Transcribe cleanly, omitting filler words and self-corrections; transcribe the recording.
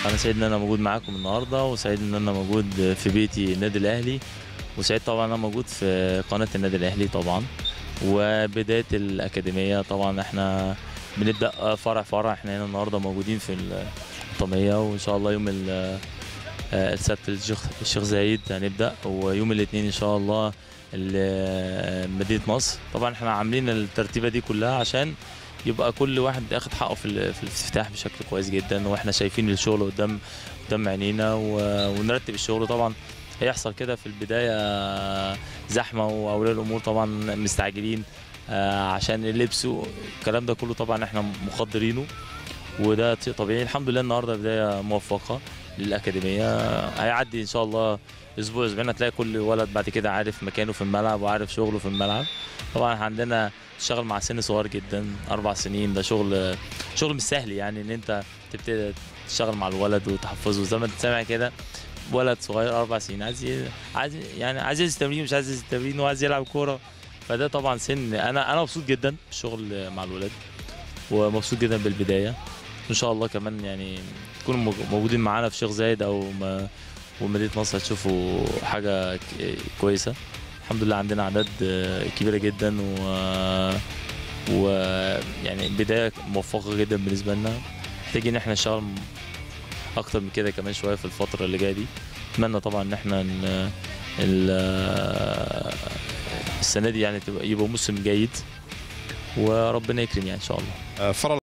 انا سعيد ان انا موجود معاكم النهارده، وسعيد ان انا موجود في بيتي النادي الاهلي، وسعيد طبعا انا موجود في قناه النادي الاهلي طبعا. وبدايه الاكاديميه طبعا احنا بنبدا فرع فرع. احنا هنا النهارده موجودين في الطميه، وان شاء الله يوم السبت الشيخ زايد هنبدا، ويوم الاثنين ان شاء الله مدينه نصر. طبعا احنا عاملين الترتيبه دي كلها عشان يبقى كل واحد اخد حقه في الافتتاح بشكل كويس جدا، واحنا شايفين الشغل قدام عينينا، ونرتب الشغل. طبعا هيحصل كده في البدايه زحمه، واولياء الامور طبعا مستعجلين عشان اللبس والكلام ده كله، طبعا احنا مقدرينه، وده شيء طبيعي. الحمد لله النهارده بدايه موفقه للاكاديميه. هيعدي ان شاء الله اسبوع اسبوعين هتلاقي كل ولد بعد كده عارف مكانه في الملعب وعارف شغله في الملعب. طبعا عندنا اشتغل مع سن صغير جدا، 4 سنين، ده شغل مش سهل، يعني ان انت تبتدي تشتغل مع الولد وتحفظه زي ما انت سامع كده. ولد صغير 4 سنين عايز ينزل تمرين، مش عايز ينزل تمرين وعايز يلعب كوره. فده طبعا سن انا مبسوط جدا بالشغل مع الولاد، ومبسوط جدا بالبدايه. ان شاء الله كمان يعني تكونوا موجودين معانا في شيخ زايد ومدينه نصر، هتشوفوا حاجه كويسه. الحمد لله عندنا اعداد كبيره جدا، يعني بدايه موفقه جدا بالنسبه لنا. محتاجين ان احنا نشتغل اكتر من كده كمان شويه في الفتره اللي جايه دي. اتمنى طبعا ان احنا السنه دي يعني يبقى موسم جيد، وربنا يكرم يعني ان شاء الله.